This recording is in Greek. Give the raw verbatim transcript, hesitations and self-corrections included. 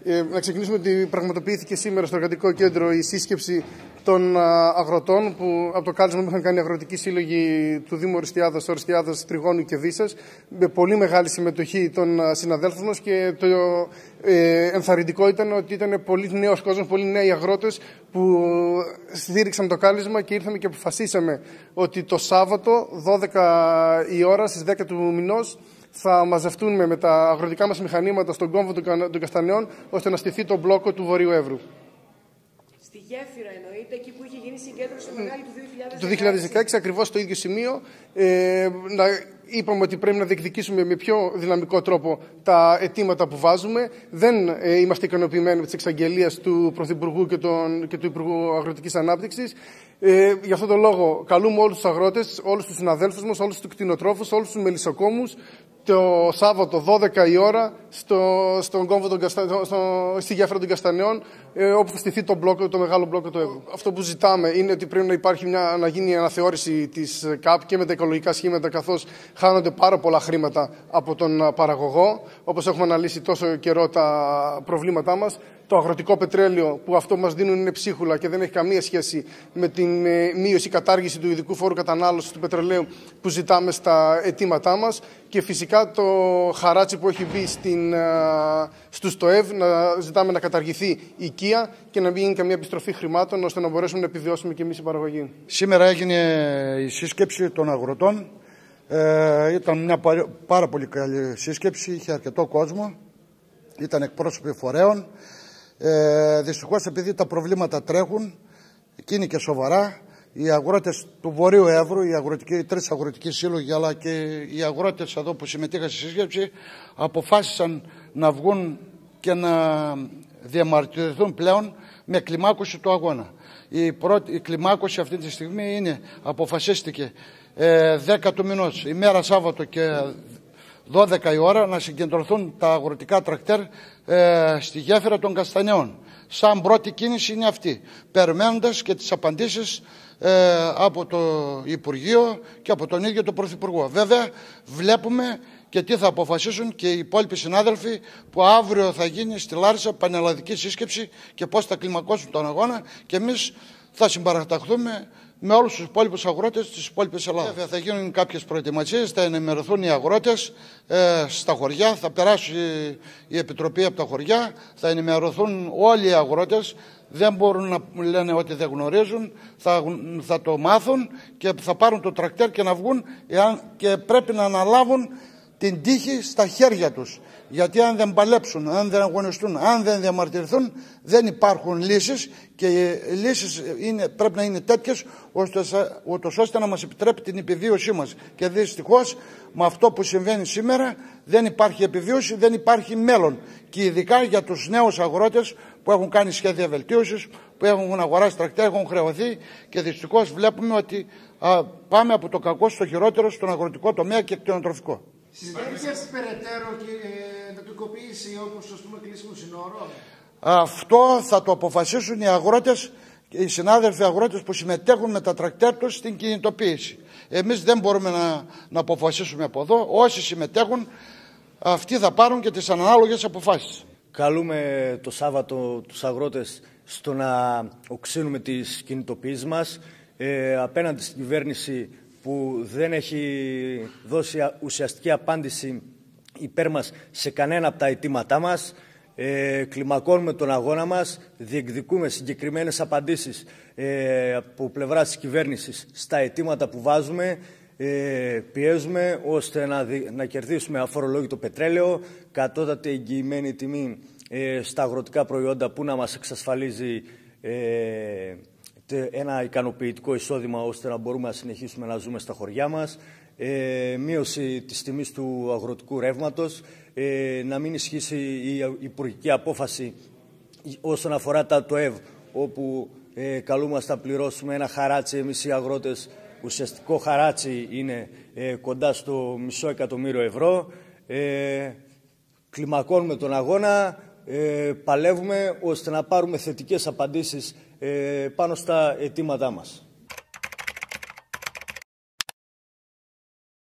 Ε, να ξεκινήσουμε ότι πραγματοποιήθηκε σήμερα στο Εργατικό Κέντρο η σύσκεψη των α, αγροτών που από το κάλεσμα που είχαν κάνει οι αγροτικοί σύλλογοι του Δήμου Οριστιάδας, Οριστιάδας, Τριγώνου και Βύσσας, με πολύ μεγάλη συμμετοχή των α, συναδέλφων μας, και το ε, ενθαρρυντικό ήταν ότι ήταν πολύ νέος κόσμος, πολύ νέοι αγρότες που στήριξαν το κάλεσμα και ήρθαμε και αποφασίσαμε ότι το Σάββατο δώδεκα η ώρα στις δέκα του μηνός θα μαζευτούμε με τα αγροτικά μας μηχανήματα στον κόμβο των Καστανιών, ώστε να στηθεί το μπλόκο του Βορείου Εύρου. Στη γέφυρα εννοείται, εκεί που είχε γίνει συγκέντρωση μεγάλη του δύο χιλιάδες δεκαέξι. Το δύο χιλιάδες δεκαέξι, ακριβώς στο ίδιο σημείο. Ε, να, είπαμε ότι πρέπει να διεκδικήσουμε με πιο δυναμικό τρόπο τα αιτήματα που βάζουμε. Δεν ε, είμαστε ικανοποιημένοι με τις εξαγγελίες του Πρωθυπουργού και, τον, και του Υπουργού Αγροτικής Ανάπτυξης. Ε, γι' αυτόν τον λόγο καλούμε όλους τους αγρότες, όλους τους συναδέλφους μας, όλους τους κτηνοτρόφους, όλους τους μελισσοκόμους το Σάββατο δώδεκα η ώρα στο, στον κόμβο των Καστα... στο, στη γέφυρα των Καστανιών, ε, όπου θα στηθεί το, μπλόκο, το μεγάλο μπλόκο του Εύρου. Αυτό που ζητάμε είναι ότι πρέπει να, υπάρχει μια, να γίνει αναθεώρηση της ΚΑΠ και με τα οικολογικά σχήματα, καθώς χάνονται πάρα πολλά χρήματα από τον παραγωγό, όπως έχουμε αναλύσει τόσο καιρό τα προβλήματά μας. Το αγροτικό πετρέλαιο που αυτό μας δίνουν είναι ψίχουλα και δεν έχει καμία σχέση με την μείωση, κατάργηση του ειδικού φόρου κατανάλωσης του πετρελαίου που ζητάμε στα αιτήματά μας, και φυσικά το χαράτσι που έχει μπει στην, στους ΤΟΕΒ, να ζητάμε να καταργηθεί η οικία και να μην γίνει καμία επιστροφή χρημάτων, ώστε να μπορέσουμε να επιβιώσουμε και εμείς η παραγωγή. Σήμερα έγινε η σύσκεψη των αγροτών. Ε, ήταν μια πάρα πολύ καλή σύσκεψη, είχε αρκετό κόσμο, ήταν εκπρόσωποι φορέων. Ε, δυστυχώς, επειδή τα προβλήματα τρέχουν και είναι και σοβαρά, οι αγρότες του Βορείου Εύρου, οι, αγροτικοί, οι τρεις αγροτικοί σύλλογοι, αλλά και οι αγρότες εδώ που συμμετείχαν στη σύσκεψη, αποφάσισαν να βγουν και να διαμαρτυρηθούν πλέον με κλιμάκωση του αγώνα. Η, πρώτη, η κλιμάκωση αυτή τη στιγμή είναι, αποφασίστηκε ε, δέκα του μηνός, ημέρα Σάββατο και δώδεκα η ώρα, να συγκεντρωθούν τα αγροτικά τρακτέρ ε, στη γέφυρα των Καστανιών. Σαν πρώτη κίνηση είναι αυτή, περιμένοντας και τις απαντήσεις ε, από το Υπουργείο και από τον ίδιο τον Πρωθυπουργό. Βέβαια, βλέπουμε και τι θα αποφασίσουν και οι υπόλοιποι συνάδελφοι, που αύριο θα γίνει στη Λάρισα πανελλαδική σύσκεψη, και πώς θα κλιμακώσουν τον αγώνα, και εμείς θα συμπαραταχθούμε με όλους τους υπόλοιπους αγρότες της υπόλοιπης Ελλάδας. Βέβαια, θα γίνουν κάποιες προετοιμασίες, θα ενημερωθούν οι αγρότες ε, στα χωριά, θα περάσει η Επιτροπή από τα χωριά, θα ενημερωθούν όλοι οι αγρότες. Δεν μπορούν να λένε ότι δεν γνωρίζουν, θα, θα το μάθουν και θα πάρουν το τρακτέρ και να βγουν, εάν, και πρέπει να αναλάβουν την τύχη στα χέρια τους. Γιατί αν δεν παλέψουν, αν δεν αγωνιστούν, αν δεν διαμαρτυρηθούν, δεν υπάρχουν λύσεις, και οι λύσεις είναι, πρέπει να είναι τέτοιες ούτως ώστε να μας επιτρέπει την επιβίωσή μας. Και δυστυχώς με αυτό που συμβαίνει σήμερα δεν υπάρχει επιβίωση, δεν υπάρχει μέλλον. Και ειδικά για τους νέους αγρότες που έχουν κάνει σχέδια βελτίωσης, που έχουν αγοράσει τρακτέρ, έχουν χρεωθεί, και δυστυχώς βλέπουμε ότι α, πάμε από το κακό στο χειρότερο στον αγροτικό τομέα και κτηνοτροφικό. Συζητήθηκε περαιτέρω και εντατικοποίηση, όπως ας πούμε κλείσιμο συνόρων. Αυτό θα το αποφασίσουν οι αγρότες, οι συνάδελφοι αγρότες που συμμετέχουν με τα τρακτέρ τους στην κινητοποίηση. Εμείς δεν μπορούμε να, να αποφασίσουμε από εδώ. Όσοι συμμετέχουν, αυτοί θα πάρουν και τις ανάλογες αποφάσεις. Καλούμε το Σάββατο τους αγρότες στο να οξύνουμε τις κινητοποιήσεις μας ε, απέναντι στην κυβέρνηση, που δεν έχει δώσει ουσιαστική απάντηση υπέρ μας σε κανένα από τα αιτήματά μας. Ε, κλιμακώνουμε τον αγώνα μας, διεκδικούμε συγκεκριμένες απαντήσεις ε, από πλευράς της κυβέρνησης στα αιτήματα που βάζουμε. Ε, πιέζουμε ώστε να, δι, να κερδίσουμε αφορολόγητο πετρέλαιο, κατώτατη εγγυημένη τιμή ε, στα αγροτικά προϊόντα που να μας εξασφαλίζει ε, ένα ικανοποιητικό εισόδημα, ώστε να μπορούμε να συνεχίσουμε να ζούμε στα χωριά μας, ε, μείωση της τιμής του αγροτικού ρεύματος, ε, να μην ισχύσει η υπουργική απόφαση όσον αφορά τα ΤΟΕΒ, όπου ε, καλούμαστε να πληρώσουμε ένα χαράτσι εμείς οι αγρότες. Ουσιαστικό χαράτσι είναι ε, κοντά στο μισό εκατομμύριο ευρώ. Ε, κλιμακώνουμε τον αγώνα, ε, παλεύουμε ώστε να πάρουμε θετικές απαντήσεις ε, πάνω στα αιτήματά μας.